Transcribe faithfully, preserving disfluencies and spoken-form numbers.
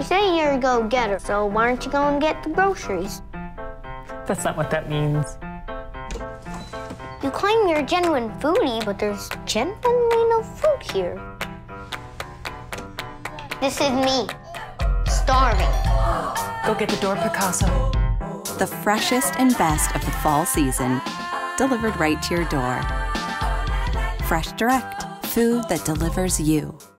You say you're a go-getter, so why don't you go and get the groceries? That's not what that means. You claim you're a genuine foodie, but there's genuinely no food here. This is me, starving. Go get the door, Picasso. The freshest and best of the fall season, delivered right to your door. Fresh Direct, food that delivers you.